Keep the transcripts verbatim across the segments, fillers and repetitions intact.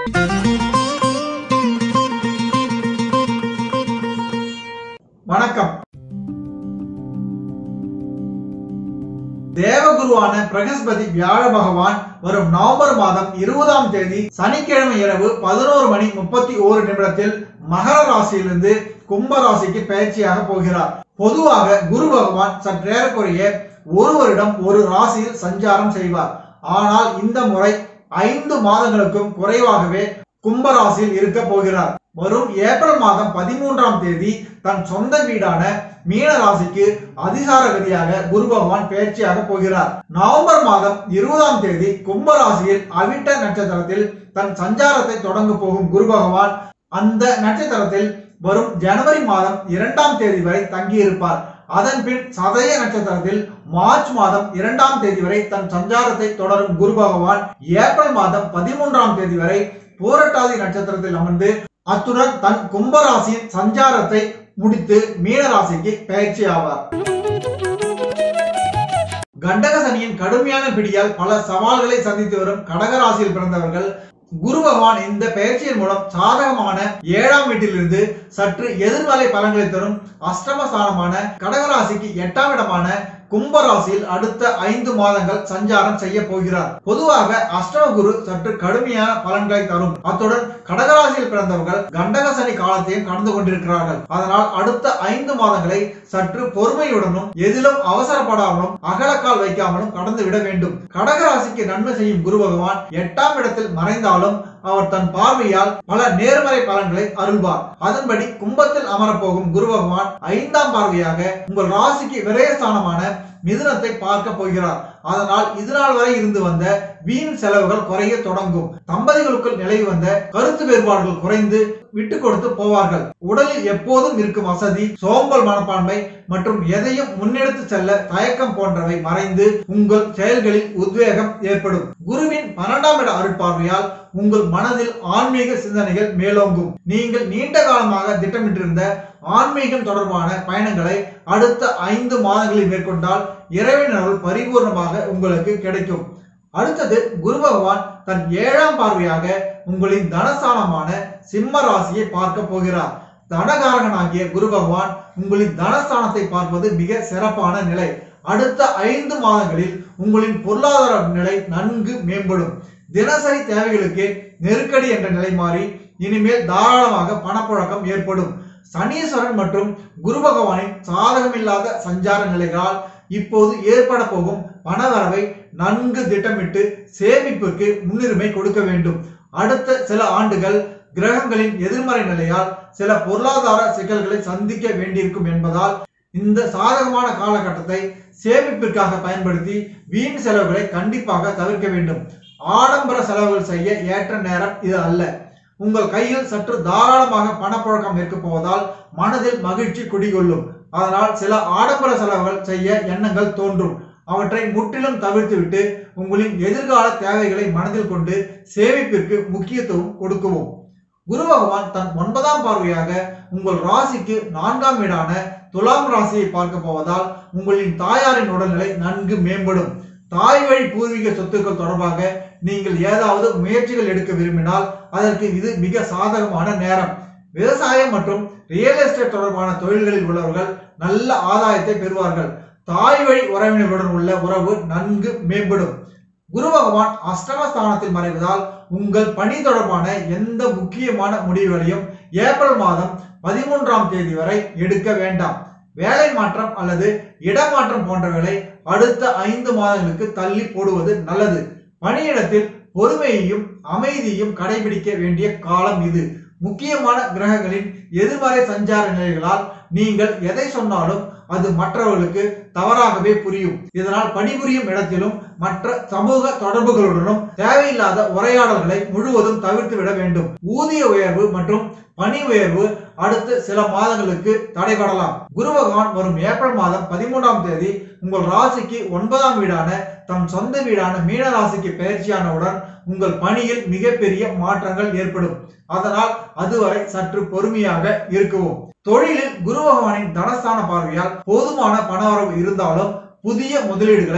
வணக்கம். தேவகுருவான பிரகஸ்பதி வியாழ பகவான் வரும் நவம்பர் மாதம் இருபதாம் தேதி சனிக்கிழமை இரவு பதினோரு மணி முப்பத்தி ஓரு நிமிடத்தில் மகர ராசியிலிருந்து கும்ப ராசிக்கு பயிற்சியாக போகிறார். பொதுவாக குரு பகவான் சற்றேறக்குறைய ஒரு வருடம் ஒரு ராசியில் சஞ்சாரம் செய்வார். ஆனால் இந்த முறை ஐந்து மாதங்களுக்கும் குறைவாகவே கும்ப ராசியில் இருக்க போகிறார். வரும் ஏப்ரல் மாதம் பதிமூன்றாம் தேதி தன் சொந்த வீடான மீன ராசிக்கு அதிசார கதியாக குரு பகவான் பயிற்சியாக போகிறார். நவம்பர் மாதம் இருபதாம் தேதி கும்ப ராசியில் அவிட்ட நட்சத்திரத்தில் தன் சஞ்சாரத்தை தொடங்க போகும் குரு பகவான் அந்த நட்சத்திரத்தில் வரும் ஜனவரி மாதம் இரண்டாம் தேதி வரை தங்கியிருப்பார். அதன் பின் சதய நட்சத்திரத்தில் மார்ச் மாதம் இரண்டாம் தேதி வரை தன் சஞ்சாரத்தை தொடரும் குரு பகவான் ஏப்ரல் மாதம் பதிமூன்றாம் தேதி வரை பூரட்டாதி நட்சத்திரத்தில் அமர்ந்து அத்துடன் தன் கும்பராசியின் சஞ்சாரத்தை முடித்து மீனராசிக்கு பயிற்சி ஆவார். கண்டக சனியின் கடுமையான பிடியால் பல சவால்களை சந்தித்து வரும் கடகராசியில் பிறந்தவர்கள் குரு பகவான் இந்த பயிற்சியின் மூலம் சாதகமான ஏழாம் வீட்டிலிருந்து சற்று எதிர்மறை பலன்களை தரும் அஷ்டமஸ்தானமான கடகராசிக்கு எட்டாம் இடமான கும்பராசியில் அடுத்த ஐந்து மாதங்கள் சஞ்சாரம் செய்ய போகிறார். பொதுவாக அஷ்டம குரு சற்று கடுமையான பலன்களை தரும். அத்துடன் கடகராசியில் பிறந்தவர்கள் கண்டக சனி காலத்தையும் கடந்து கொண்டிருக்கிறார்கள். அதனால் அடுத்த ஐந்து மாதங்களை சற்று பொறுமையுடனும் எதிலும் அவசரப்படாமலும் அகலக்கால் வைக்காமலும் கடந்து விட வேண்டும். கடகராசிக்கு நன்மை செய்யும் குரு பகவான் எட்டாம் இடத்தில் மறைந்தாலும் அவர் தன் பார்வையால் பல நேர்மறை பலன்களை அருள்வார். அதன்படி கும்பத்தில் அமரப்போகும் குரு பகவான் ஐந்தாம் பார்வையாக உங்கள் ராசிக்கு விரயஸ்தானமான மிதுனத்தை பார்க்க போகிறார். அதனால் இதுநாள் வரை இருந்து வந்த வீண் செலவுகள் குறைய தொடங்கும். தம்பதிகளுக்குள் நிலவி வந்த கருத்து வேறுபாடுகள் குறைந்து விட்டு கொடுத்து போவார்கள். உடலில் எப்போதும் இருக்கும் வசதி, சோம்பல் மனப்பான்மை மற்றும் எதையும் முன்னெடுத்து செல்ல தயக்கம் போன்றவை மறைந்து உங்கள் செயல்களில் உத்வேகம் ஏற்படும். குருவின் பன்னெண்டாம் இட அருட்பார்வையால் உங்கள் மனதில் ஆன்மீக சிந்தனைகள் மேலோங்கும். நீங்கள் நீண்ட காலமாக திட்டமிட்டிருந்த ஆன்மீகம் தொடர்பான பயணங்களை அடுத்த ஐந்து மாதங்களில் மேற்கொண்டால் இறைவன் அருள் பரிபூர்ணமாக உங்களுக்கு கிடைக்கும். அடுத்தது குரு பகவான் தன் ஏழாம் பார்வையாக உங்களின் தனஸ்தானமான சிம்ம ராசியை பார்க்க போகிறார். தனகாரகனாகிய குரு பகவான் உங்களின் தனஸ்தானத்தை பார்ப்பது மிக சிறப்பான நிலை. அடுத்த ஐந்து மாதங்களில் உங்களின் பொருளாதார நிலை நன்கு மேம்படும். தினசரி தேவைகளுக்கு நெருக்கடி என்ற நிலை மாறி இனிமேல் தாராளமாக பணப்புழக்கம் ஏற்படும். சனீஸ்வரன் மற்றும் குரு பகவானின் சாதகமில்லாத சஞ்சார நிலைகளால் இப்போது ஏற்பட போகும் பணவரவை நன்கு திட்டமிட்டு சேமிப்புக்கு முன்னுரிமை கொடுக்க வேண்டும். அடுத்த சில ஆண்டுகள் கிரகங்களின் எதிர்மறை நிலையால் சில பொருளாதார சிக்கல்களை சந்திக்க வேண்டியிருக்கும் என்பதால் இந்த சாதகமான காலகட்டத்தை சேமிப்பிற்காக பயன்படுத்தி வீண் செலவுகளை கண்டிப்பாக தவிர்க்க வேண்டும். ஆடம்பர செலவுகள் செய்ய ஏற்ற நேரம் இது அல்ல. உங்கள் கையில் சற்று தாராளமாக பணப்புழக்கம் இருக்க போவதால் மனதில் மகிழ்ச்சி குடிகொள்ளும். அதனால் சில ஆடம்பர செலவுகள் செய்ய எண்ணங்கள் தோன்றும். அவற்றை முற்றிலும் தவிர்த்துவிட்டு உங்களின் எதிர்கால தேவைகளை மனதில் கொண்டு சேமிப்பிற்கு முக்கியத்துவம் கொடுக்கவும். குரு பகவான் தன் ஒன்பதாம் பார்வையாக உங்கள் ராசிக்கு நான்காம் வீடான துலாம் ராசியை பார்க்க போவதால் உங்களின் தாயாரின் உடல்நிலை நன்கு மேம்படும். தாய் வழி பூர்வீக சொத்துக்கள் தொடர்பாக நீங்கள் ஏதாவது முயற்சிகள் எடுக்க விரும்பினால் அதற்கு இது மிக சாதகமான நேரம். விவசாயம் மற்றும் ரியல் எஸ்டேட் தொடர்பான தொழில்களில் உள்ளவர்கள் நல்ல ஆதாயத்தை பெறுவார்கள். தாய் வழி உறவினர்களுடன் உள்ள உறவு நன்கு மேம்படும். குரு பகவான் அஷ்டமஸ்தானத்தில் மறைவதால் உங்கள் பணி தொடர்பான எந்த முக்கியமான முடிவுகளையும் ஏப்ரல் மாதம் பதிமூன்றாம் தேதி வரை எடுக்க வேண்டாம். வேலை மாற்றம் அல்லது இடமாற்றம் போன்றவைகளை அடுத்த ஐந்து மாதங்களுக்கு தள்ளி போடுவது நல்லது. பணியிடத்தில் பொறுமையையும் அமைதியையும் கடைபிடிக்க வேண்டிய காலம் இது. முக்கியமான கிரகங்களின் எதிர்மறை சஞ்சார நிலைகளால் நீங்கள் எதை சொன்னாலும் அது மற்றவர்களுக்கு தவறாகவே புரியும். இதனால் பணிபுரியும் இடத்திலும் மற்ற சமூக தொடர்புகளுடனும் தேவையில்லாத உரையாடல்களை முழுவதும் தவிர்த்து விட வேண்டும். ஊதிய உயர்வு மற்றும் பணி உயர்வு அடுத்த சில மாதங்களுக்கு தடைபடலாம். குரு பகவான் வரும் ஏப்ரல் மாதம் பதிமூன்றாம் தேதி உங்கள் ராசிக்கு ஒன்பதாம் வீடான தம் சொந்த வீடான மீன ராசிக்கு பயிற்சியானவுடன் உங்கள் பணியில் மிகப்பெரிய மாற்றங்கள் ஏற்படும். அதனால் அதுவரை சற்று பொறுமையாக இருக்கவும். தொழிலில் குரு பகவானின் தனஸ்தான பார்வையால் போதுமான பணவரவு இருந்தாலும் புதிய முதலீடுகளை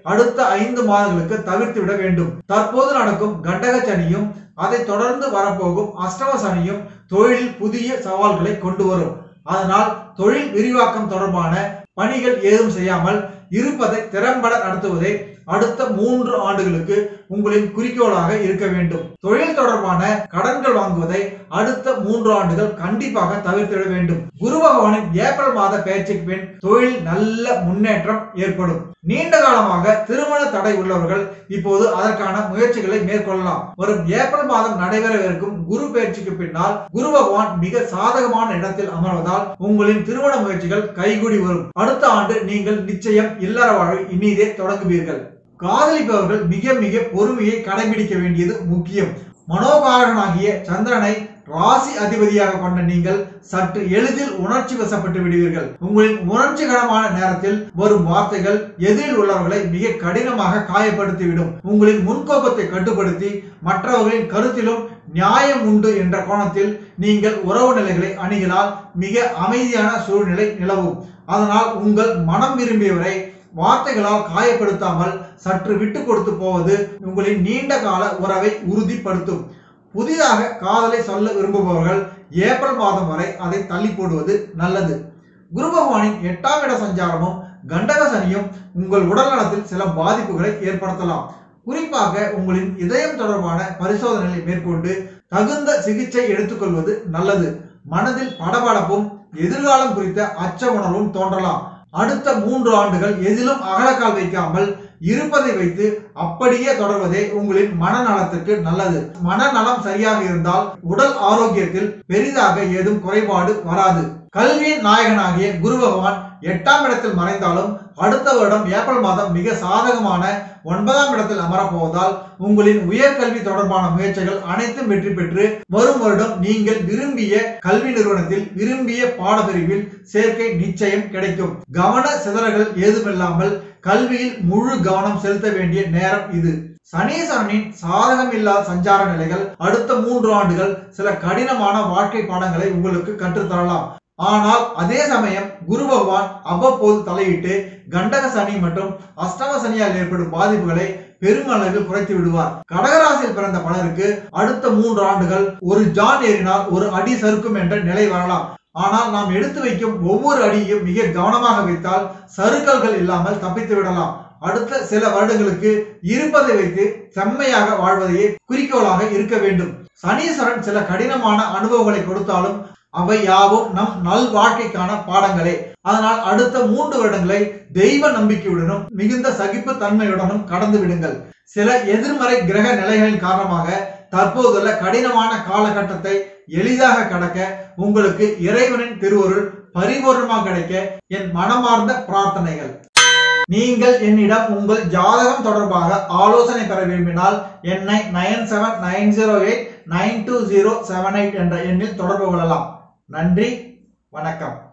அடுத்த ஐந்து மாதங்களுக்கு தவிர்த்து விட வேண்டும். தற்போது நடக்கும் கண்டக சனியும் அதை தொடர்ந்து வரப்போகும் அஷ்டம சனியும் தொழிலில் புதிய சவால்களை கொண்டு வரும். அதனால் தொழில் விரிவாக்கம் தொடர்பான பணிகள் ஏதும் செய்யாமல் இருப்பதை திறம்பட நடத்துவதே அடுத்த மூன்று ஆண்டுகளுக்கு உங்களின் குறிக்கோளாக இருக்க வேண்டும். தொழில் தொடர்பான கடன்கள் வாங்குவதை அடுத்த மூன்று ஆண்டுகள் கண்டிப்பாக தவிர்த்திட வேண்டும். குரு பகவானின் ஏப்ரல் மாத பயிற்சிக்கு பின் தொழில் நல்ல முன்னேற்றம் ஏற்படும். நீண்ட காலமாக திருமண தடை உள்ளவர்கள் இப்போது அதற்கான முயற்சிகளை மேற்கொள்ளலாம். வரும் ஏப்ரல் மாதம் நடைபெறவிருக்கும் குரு பயிற்சிக்கு பின்னால் குரு பகவான் மிக சாதகமான இடத்தில் அமர்வதால் உங்களின் திருமண முயற்சிகள் கைகூடி வரும். அடுத்த ஆண்டு நீங்கள் நிச்சயம் இல்லற வாழ்வை இனிதே தொடங்குவீர்கள். காதலிப்பவர்கள் மிக மிக பொறுமையை கடைபிடிக்க வேண்டியது முக்கியம். மனோகாரகனாகிய சந்திரனை ராசி அதிபதியாக கொண்ட நீங்கள் சற்று எளிதில் உணர்ச்சி வசப்பட்டு விடுவீர்கள். உங்களின் உணர்ச்சிகரமான நேரத்தில் வரும் வார்த்தைகள் எதிரில் உள்ளவர்களை மிக கடினமாக காயப்படுத்திவிடும். உங்களின் முன்கோபத்தை கட்டுப்படுத்தி மற்றவர்களின் கருத்திலும் நியாயம் உண்டு என்ற கோணத்தில் நீங்கள் உறவு நிலைகளை அணுகினால் மிக அமைதியான சூழ்நிலை நிலவும். அதனால் உங்கள் மனம் விரும்பியவரை வார்த்தைகளால் காயப்படுத்தாமல் சற்று விட்டு கொடுத்து போவது உங்களின் நீண்ட கால உறவை உறுதிப்படுத்தும். புதிதாக காதலை சொல்ல விரும்புபவர்கள் ஏப்ரல் மாதம் வரை அதை தள்ளி போடுவது நல்லது. குரு பகவானின் எட்டாம் இட சஞ்சாரமும் கண்டக சனியும் உங்கள் உடல் நலத்தில் சில பாதிப்புகளை ஏற்படுத்தலாம். குறிப்பாக உங்களின் இதயம் தொடர்பான பரிசோதனைகளை மேற்கொண்டு தகுந்த சிகிச்சை எடுத்துக்கொள்வது நல்லது. மனதில் படபடப்பும் எதிர்காலம் குறித்த அச்ச உணர்வும் தோன்றலாம். அடுத்த மூன்று ஆண்டுகள் எதிலும் அகலக்கால் வைக்காமல் இருப்பதை வைத்து அப்படியே தொடர்வதே உங்களின் மனநலத்திற்கு நல்லது. மனநலம் சரியாக இருந்தால் உடல் ஆரோக்கியத்தில் பெரிதாக ஏதும் குறைபாடு வராது. கல்வியின் நாயகனாகிய குரு பகவான் எட்டாம் இடத்தில் மறைந்தாலும் அடுத்த வருடம் ஏப்ரல் மாதம் மிக சாதகமான ஒன்பதாம் இடத்தில் அமரப்போவதால் உங்களின் உயர்கல்வி தொடர்பான முயற்சிகள் அனைத்தும் வெற்றி பெற்று வரும் வருடம் நீங்கள் விரும்பிய கல்வி நிறுவனத்தில் விரும்பிய பாடப்பிரிவில் சேர்க்கை நிச்சயம் கிடைக்கும். கவன சிதறல்கள் ஏதுமில்லாமல் கல்வியில் முழு கவனம் செலுத்த வேண்டிய நேரம் இது. சனீஸ்வரனின் சாதகம் இல்லாத சஞ்சார நிலைகள் அடுத்த மூன்று ஆண்டுகள் சில கடினமான வாழ்க்கை பாடங்களை உங்களுக்கு கற்றுத்தரலாம். ஆனால் அதே சமயம் குரு பகவான் அவ்வப்போது தலையிட்டு கண்டக சனி மற்றும் அஷ்டம சனியால் ஏற்படும் பாதிப்புகளை பெருமளவில் குறைத்து விடுவார். கடகராசியில் பிறந்த பலருக்கு அடுத்த மூன்று ஆண்டுகள் ஒரு ஜான் ஏறினால் ஒரு அடி சறுக்கும் என்ற நிலை வரலாம். ஆனால் நாம் எடுத்து வைக்கும் ஒவ்வொரு அடியையும் மிக கவனமாக வைத்தால் சறுக்கல்கள் இல்லாமல் தப்பித்து விடலாம். அடுத்த சில வருடங்களுக்கு இருப்பதை வைத்து செம்மையாக வாழ்வதையே குறிக்கோளாக இருக்க வேண்டும். சனீஸ்வரன் சில கடினமான அனுபவங்களை கொடுத்தாலும் அவை யாவும் நம் நல் வாழ்க்கைக்கான பாடங்களே. அதனால் அடுத்த மூன்று வருடங்களை தெய்வ நம்பிக்கையுடனும் மிகுந்த சகிப்பு தன்மையுடனும் கடந்து விடுங்கள். சில எதிர்மறை கிரக நிலைகளின் காரணமாக தற்போதுள்ள கடினமான காலகட்டத்தை எளிதாக கடக்க உங்களுக்கு இறைவனின் திருவருள் பரிபூர்ணமாக கிடைக்க என் மனமார்ந்த பிரார்த்தனைகள். நீங்கள் என்னிடம் உங்கள் ஜாதகம் தொடர்பாக ஆலோசனை பெற விரும்பினால் என்னை nine seven nine zero eight nine two zero seven eight என்ற எண்ணில் தொடர்பு கொள்ளலாம். நன்றி, வணக்கம்.